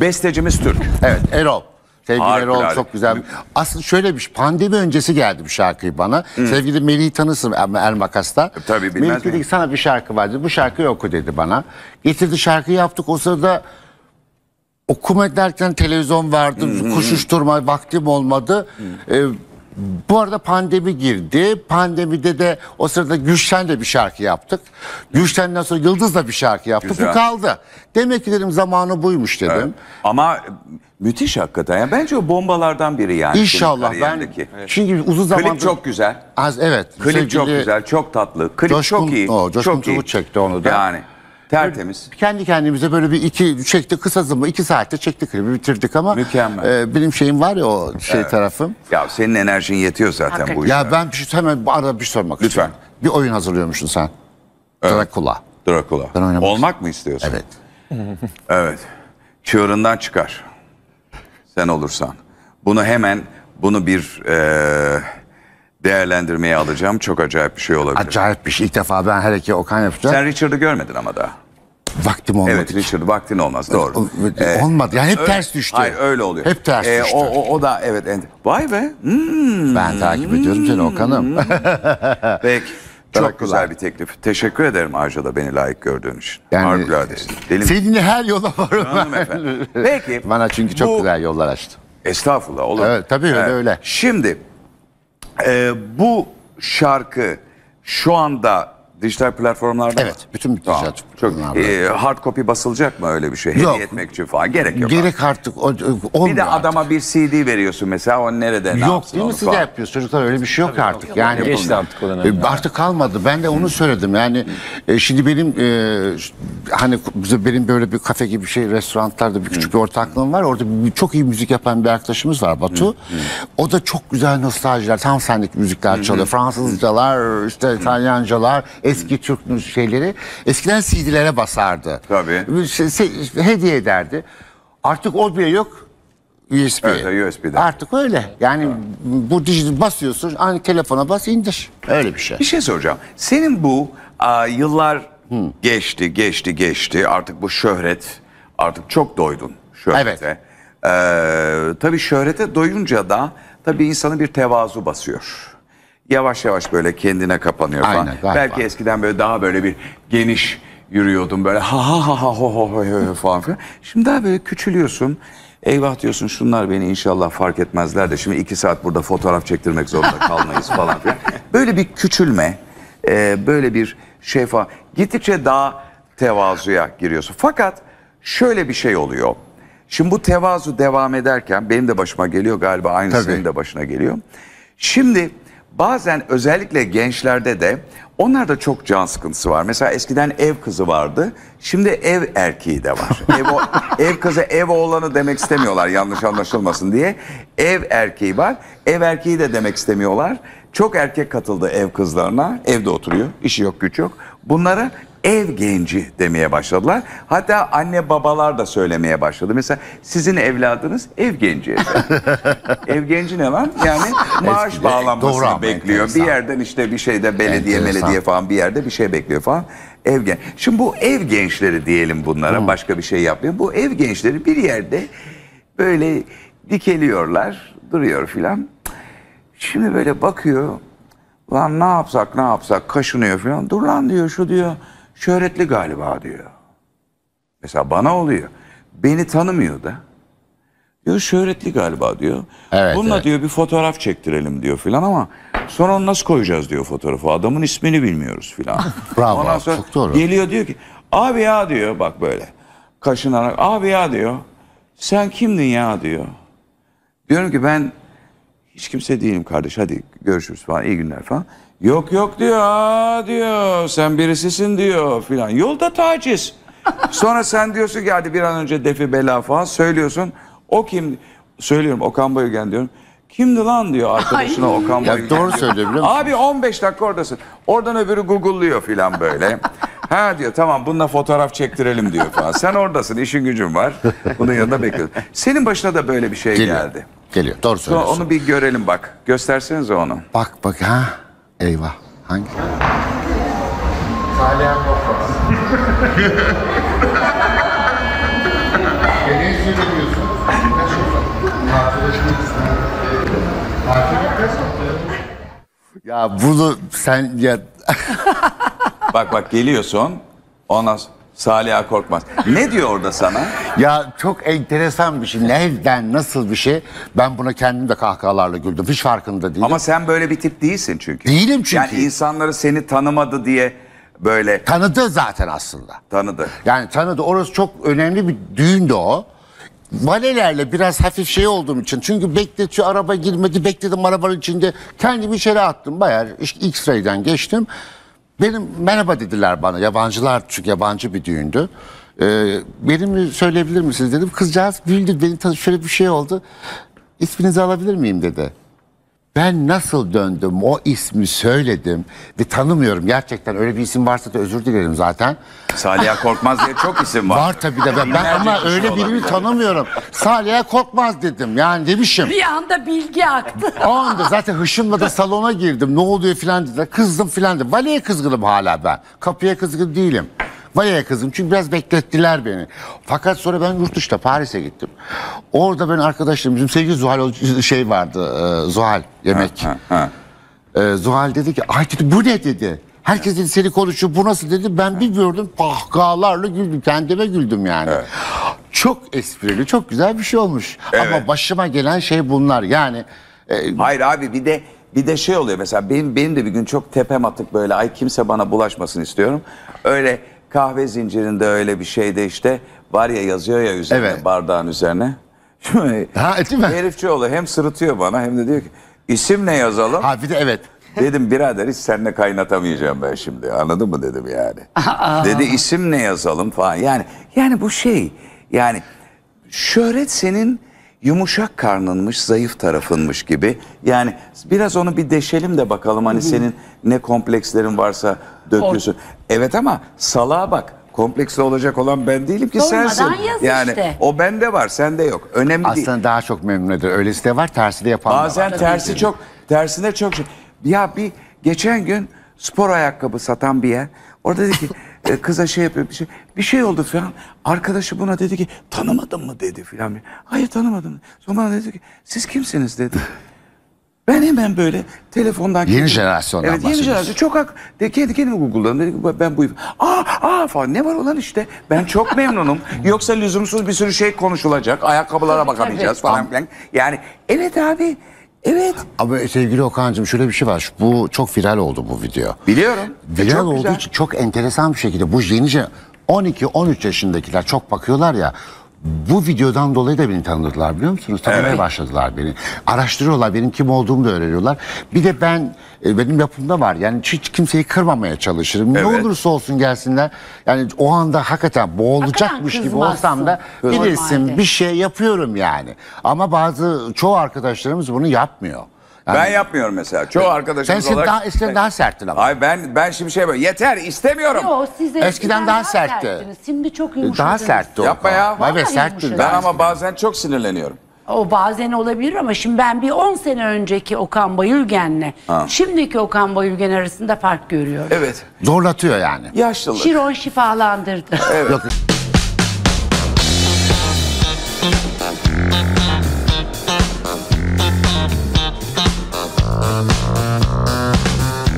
Bestecimiz Türk. Evet, Erol. Sevgili Harikulade. Erol çok güzel. Aslında şöyle bir şey, pandemi öncesi geldi bir şarkıyı bana. Sevgili Melih'i tanırsın Ermakas'ta. Tabii, bilmez Melih dedi miyim? ki sana bir şarkı vardı. Bu şarkıyı oku dedi bana. Getirdi şarkıyı yaptık. O sırada okuma derken televizyon vardı. Koşuşturma vaktim olmadı. Bu arada pandemi girdi. Pandemide de o sırada Gülşen'le bir şarkı yaptık. Gülşen'den sonra Yıldız'la bir şarkı yaptık. Güzel. Bu kaldı. Demek ki dedim zamanı buymuş dedim. Evet. Ama müthiş hakikaten. Yani bence o bombalardan biri yani. İnşallah senin ben kariyerindeki. çünkü uzun zamandır Klip çok güzel. evet. Klip çok güzel, çok tatlı. Klip Coşkun, çok iyi. Coşkun çok iyi. Turgut çekti onu da. Yani tertemiz. Kendi kendimize böyle bir iki çekti kısa zaman 2 saatte çektik klibi bitirdik ama Mükemmel. benim şeyim var ya o şey tarafım. Ya senin enerjin yetiyor zaten bu işe. Ya ben bir şey hemen arada bir şey sormak Lütfen. istiyorum. Bir oyun hazırlıyormuşsun sen. Dracula. Dracula. Ben oynamak Olmak mı istiyorsun? Evet. Evet. Çığırından çıkar. Sen olursan. Bunu bir değerlendirmeye alacağım. Çok acayip bir şey olabilir. Acayip bir şey. İlk defa ben her iki Okan yapacağım. Sen Richard'ı görmedin ama daha. Vaktim olmadı. Evet, Richard vaktin olmaz, doğru. Olmadı yani hep Öyle- ters düştü. Hayır, öyle oluyor. Hep ters düştü. O da evet. Vay be. Ben takip ediyorum seni Okan'ım. Peki. Çok Dracula. güzel bir teklif. Teşekkür ederim ayrıca da beni layık gördüğün için. Yani- Harikuladesin. Deli Seninle her yola varım. hanımefendi. Peki. Bana çünkü çok bu- güzel yollar açtı. Estağfurullah, olur. Evet, tabii öyle. Şimdi bu şarkı şu anda dijital platformlarda Evet, bütün dijital Tamam. Çok platformlarda. hard copy basılacak mı öyle bir şey? Yok. Hediye etmek için falan gerek yok. Gerek artık olmuyor. Bir de adama bir CD veriyorsun mesela, o nerede ne Yok yapsın değil mi onu siz de falan. yapıyorsunuz çocuklar öyle bir şey yok artık. Yani Geçti artık o dönem. Artık kalmadı. Ben de onu söyledim. Yani şimdi benim hani benim böyle bir kafe gibi bir şey restoranlarda bir küçük bir ortaklığım var. Orada çok iyi müzik yapan bir arkadaşımız var Batu. O da çok güzel nostaljiler, tam senlik müzikler çalıyor. Fransızcalar, işte İtalyancalar, eski Türk şeyleri. Eskiden CD'lere basardı. Tabii. Hediye ederdi. Artık o bile yok. USB. Evet, USB'den. Artık öyle. Yani bu dijital basıyorsun, aynı telefona bas indir. Öyle bir şey. Bir şey soracağım. Senin bu yıllar geçti. Artık bu şöhret, artık çok doydun şöhrete. Tabii şöhrete doyunca da tabii insanı bir tevazu basıyor. Yavaş yavaş böyle kendine kapanıyor falan. Aynen, galiba. Belki eskiden böyle daha böyle bir geniş yürüyordun böyle ha ha ha ha ho ho ho ho falan filan. Şimdi daha böyle küçülüyorsun. Eyvah diyorsun, şunlar beni inşallah fark etmezler de şimdi 2 saat burada fotoğraf çektirmek zorunda kalmayız falan filan. Böyle bir küçülme, böyle bir şey falan. Gittikçe daha tevazuya giriyorsun. Fakat şöyle bir şey oluyor. Şimdi bu tevazu devam ederken benim de başıma geliyor galiba, aynı Tabii. senin de başına geliyor. Şimdi bazen özellikle gençlerde de onlarda çok can sıkıntısı var. Mesela eskiden ev kızı vardı. Şimdi ev erkeği de var. Ev kızı, ev oğlanı demek istemiyorlar yanlış anlaşılmasın diye. Ev erkeği var. Ev erkeği de demek istemiyorlar. Çok erkek katıldı ev kızlarına. Evde oturuyor. İşi yok, güç yok. Bunlara ev genci demeye başladılar. Hatta anne babalar da söylemeye başladı. Mesela sizin evladınız ev genci. Ev genci ne lan? Yani maaş Eskide, bağlanmasını doğru, bekliyor. enteresan. Bir yerden işte bir şeyde belediye Enteresan. falan bir yerde bir şey bekliyor falan. Ev genç. Şimdi bu ev gençleri diyelim bunlara, başka bir şey yapmıyor. Bu ev gençleri bir yerde böyle dikeliyorlar, duruyor filan. Şimdi böyle bakıyor. Lan ne yapsak kaşınıyor filan. Dur lan diyor, şu diyor şöhretli galiba diyor. Mesela bana oluyor. Beni tanımıyor da. Diyor şöhretli galiba diyor. Evet, Bununla evet. diyor bir fotoğraf çektirelim diyor filan ama sonra onu nasıl koyacağız diyor fotoğrafı. Adamın ismini bilmiyoruz filan. Bravo, Ondan sonra çok doğru. geliyor diyor ki abi ya diyor, bak böyle kaşınarak, abi ya diyor, sen kimdin ya diyor. Diyorum ki ben hiç kimse değilim kardeş, hadi görüşürüz falan, iyi günler falan. Yok diyor, aa diyor, sen birisisin diyor filan. Yolda taciz. Sonra sen diyorsun ki hadi bir an önce defi bela falan söylüyorsun. O kim? Söylüyorum Okan Bayülgen diyorum. Kimdi lan diyor arkadaşına Okan Bayülgen. doğru diyor. söylüyor biliyor musun? Abi 15 dakika oradasın. Oradan öbürü Google'lıyor filan böyle. Ha diyor tamam bununla fotoğraf çektirelim diyor falan. Sen oradasın, işin gücün var. Bunun yanında bekliyorsun. Senin başına da böyle bir şey geldi. Geliyor. Doğru Sonra söylüyorsun. onu bir görelim bak. Göstersenize onu. Bak ha. Eyvah. Hangi? Ya bunu sen ya Bak geliyorsun. Ondan sonra Saliha Korkmaz. Ne diyor orada sana? ya çok enteresan bir şey. Nereden nasıl bir şey? Ben buna kendim de kahkahalarla güldüm. Hiç farkında değilim. Ama sen böyle bir tip değilsin çünkü. Değilim çünkü. Yani insanları seni tanımadı diye böyle Tanıdı zaten aslında. tanıdı. Yani tanıdı. Orası çok önemli bir düğündü o. Valelerle biraz hafif şey olduğum için. Çünkü bekletiyor, araba girmedi. Bekledim arabanın içinde. Kendimi içeri attım. Bayağı X-ray'den geçtim. Benim merhaba dediler bana. Yabancılar, çünkü yabancı bir düğündü. Benim söyleyebilir misiniz dedim. Kızcağız güldü. Benim şöyle bir şey oldu. İsminizi alabilir miyim dedi. Ben nasıl döndüm, o ismi söyledim ve tanımıyorum. Gerçekten öyle bir isim varsa da özür dilerim zaten. Saliha Korkmaz diye çok isim var. Var tabii de ben Binlerce ama kişi öyle birini olabilir. tanımıyorum. Salih'e Korkmaz dedim yani demişim. Bir anda bilgi aktı. O anda zaten hışımla da salona girdim. Ne oluyor filan dediler. Kızdım filan dedim. Valeye kızgınım hala ben. Kapıya kızgın değilim. Valeye kızgınım çünkü biraz beklettiler beni. Fakat sonra ben yurt dışında Paris'e gittim. Orada ben arkadaşlarım, bizim sevgili Zuhal şey vardı. Zuhal yemek. Zuhal dedi ki ay dedi bu ne dedi. Herkes dedi seni konuşuyor bu nasıl dedi. Ben bir gördüm kahkahalarla güldüm. Kendime güldüm yani. Evet. Çok esprili, çok güzel bir şey olmuş. Evet. Ama başıma gelen şey bunlar. Yani Hayır abi bir de şey oluyor mesela benim de bir gün çok tepem atık böyle ay kimse bana bulaşmasın istiyorum. Öyle kahve zincirinde öyle bir şeyde işte var ya yazıyor ya üzerine Evet. bardağın üzerine. Şimdi Ha, değil mi? herifçioğlu hem sırıtıyor bana hem de diyor ki isim ne yazalım? ha bir de evet. Dedim birader hiç seninle kaynatamayacağım ben şimdi anladın mı dedim yani. Dedi isim ne yazalım falan yani bu şey yani şöhret senin yumuşak karnınmış zayıf tarafınmış gibi yani biraz onu bir deşelim de bakalım hani senin ne komplekslerin varsa döküyorsun. Evet ama salağa bak kompleksli olacak olan ben değilim ki Sormadan sensin. yaz Yani işte. o bende var sende yok önemli değil. Aslında daha çok memnun eder. Öylesi de var, tersi de yapan da var. Bazen tersine çok şey. Ya bir geçen gün spor ayakkabı satan bir yer. Orada dedi ki kıza şey yapıyor bir şey oldu falan. Arkadaşı buna dedi ki tanımadın mı dedi filan. Hayır tanımadım. Sonra bana dedi ki siz kimsiniz dedi. Ben hemen böyle telefondan... Yeni jenerasyondan Evet yeni bahsediyorsun. jenerasyon. Çok kendi kendime Google'dan dedim ki ben buyum. Falan ne var olan işte. Ben çok memnunum. Yoksa lüzumsuz bir sürü şey konuşulacak. Ayakkabılara bakamayacağız falan filan. Yani evet abi. Evet. Ama sevgili Okan'cığım şöyle bir şey var. Bu çok viral oldu bu video. Biliyorum. Viral Çok olduğu güzel. için çok enteresan bir şekilde bu yenice 12-13 yaşındakiler çok bakıyorlar ya. Bu videodan dolayı da beni tanıdılar biliyor musunuz? Tanımaya Evet. başladılar beni. Araştırıyorlar benim kim olduğumu da öğreniyorlar. Bir de benim yapımda var. Yani hiç kimseyi kırmamaya çalışırım. Evet. Ne olursa olsun gelsinler. Yani o anda hakikaten boğulacakmış Hakikaten gibi olsam da kızmazsın. bilirsin Normalde. bir şey yapıyorum yani. Ama çoğu arkadaşlarımız bunu yapmıyor. Yani Ben yapmıyorum mesela. Çoğu arkadaşımız sen olarak... daha eskiden daha serttin ama. Ay ben şimdi şey böyle yeter istemiyorum. Yo, siz Eskiden daha sertti. serttiniz. Şimdi çok yumuşadınız. Daha sertti o. Yapma ya. Vay be Vallahi sertti. yumuşadı. Ben ama bazen çok sinirleniyorum. O bazen olabilir ama şimdi ben bir 10 sene önceki Okan Bayülgen'le şimdiki Okan Bayülgen arasında fark görüyorum. Evet. Zorlatıyor yani. Yaşlılık. Şiron şifalandırdı. Yok.